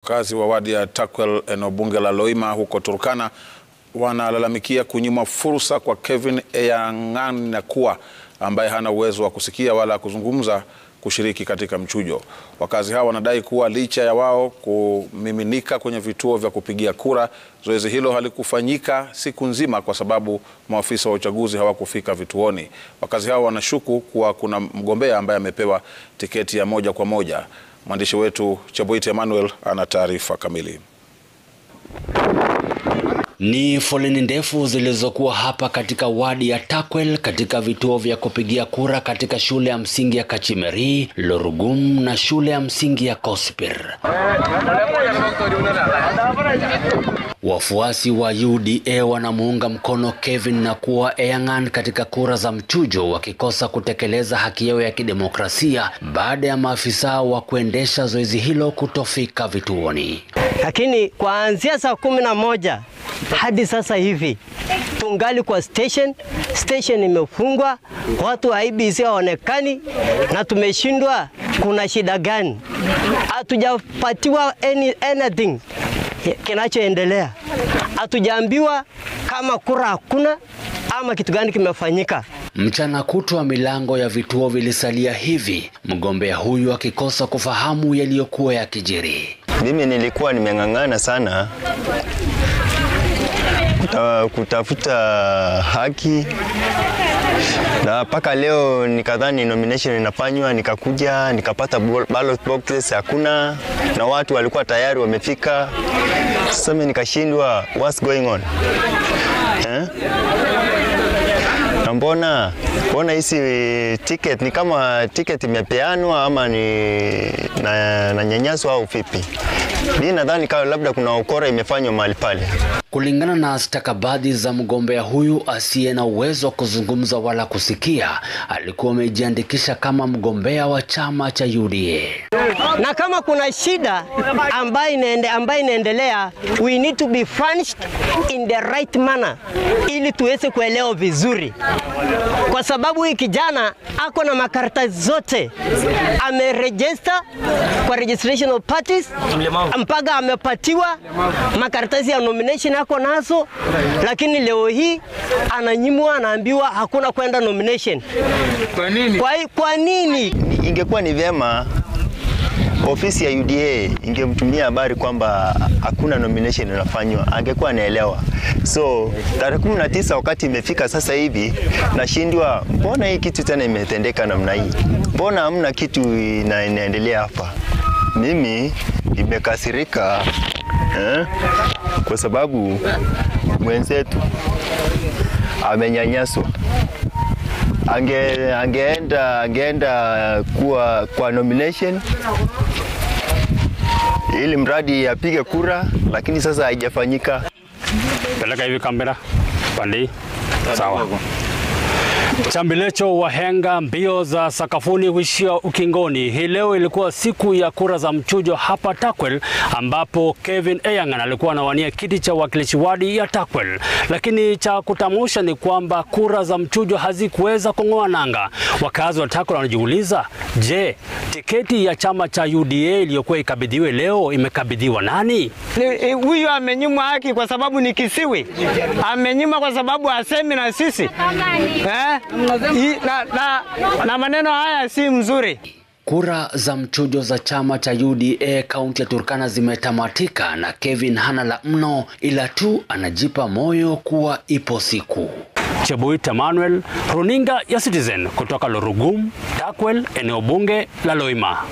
Wakazi wa wadi ya Takwel eneo bunge la Loima huko Turkana wanalalamikia kunyimwa fursa kwa Kevin Eyangan Nakua ambaye hana uwezo wa kusikia wala kuzungumza kushiriki katika mchujo. Wakazi hao wanadai kuwa licha ya wao kumiminika kwenye vituo vya kupigia kura, zoezi hilo halikufanyika siku nzima kwa sababu maafisa wa uchaguzi hawakufika vituoni. Wakazi hao wanashuku kuwa kuna mgombea ambaye amepewa tiketi ya moja kwa moja. Mwandishi wetu Cheboit Emmanuel ana taarifa kamili. Ni foleni ndefu zilizokuwa hapa katika wadi ya Takwel katika vituo vya kupigia kura katika shule ya msingi ya Kachimeri, Lorugum na shule ya msingi ya Kospir. Wafuasi wa UDA wanamuunga mkono Kevin Nakua Eyangan katika kura za mchujo wakikosa kutekeleza haki yao ya kidemokrasia baada ya maafisa wa kuendesha zoezi hilo kutofika vituoni. Lakini kuanzia saa 11 hadi sasa hivi tungali kwa station imefungwa, watu wa IBC hawaonekani na tumeshindwa kuna shida gani. Hatujapatiwa anything kinachoendelea. Hatujaambiwa kama kura hakuna ama kitu gani kimefanyika. Mchana kutwa milango ya vituo vilisalia hivi, mgombea huyu akikosa kufahamu yaliyokuwa yakijiri. Mimi nilikuwa nimeng'ang'ana sana kutafuta haki, na mpaka leo nikadhani nomination inafanywa, nikakuja nikapata ballot boxes hakuna na watu walikuwa tayari wamefika. Sasa mimi nikashindwa what's going on. Na mbona hizi ticket ni kama ticket imepeanwa ama ni na nyanyaswa au vipi? Mimi nadhani kama labda kuna ukora imefanywa mahali pale. Kulingana na stakabadhi za mgombea huyu asiye na uwezo wa kuzungumza wala kusikia, alikuwa amejiandikisha kama mgombea wa chama cha UDA. Na kama kuna shida ambayo inaendelea, we need to be furnished in the right manner ili tuweze kuelewa vizuri. Kwa sababu hii kijana ako na makaratasi zote, ameregister kwa registration of parties, mpaka amepatiwa makaratasi ya nomination ako nazo, lakini leo hii ananyimwa, anaambiwa hakuna kwenda nomination. Kwa nini? Kwa nini? Ingekuwa ni vyema ofisi ya UDA ingemtumia habari kwamba hakuna nomination inafanywa, angekuwa anaelewa. So tarehe 19 wakati imefika sasa hivi, nashindwa mbona hii kitu tena imetendeka namna hii? Mbona hamna kitu inaendelea hapa? Mimi nimekasirika kwa sababu mwenzetu amenyanyaswa. Angeenda kwa nomination ili mradi apige kura, lakini sasa haijafanyika. Peleka hivi kamera pande sawa. Chambilecho wahenga mbio za sakafuni huishia ukingoni. Hii leo ilikuwa siku ya kura za mchujo hapa Takwel, ambapo Kevin Eyangan alikuwa anawania kiti cha wakilishi wadi ya Takwel. Lakini cha kutamusha ni kwamba kura za mchujo hazikuweza kung'oa nanga. Wakazi wa Takwel wanajiuliza, je, tiketi ya chama cha UDA iliyokuwa ikabidhiwe leo imekabidhiwa nani? Huyu amenyimwa haki kwa sababu ni kisiwi. Amenyimwa kwa sababu asemi na sisi. Na maneno haya si mzuri. Kura za mchujo za chama cha UDA kaunti ya Turkana zimetamatika na Kevin hana la mno, ila tu anajipa moyo kuwa ipo siku. Cheboit Emmanuel, runinga ya Citizen kutoka Lorugum, Takwel, eneo bunge la Loima.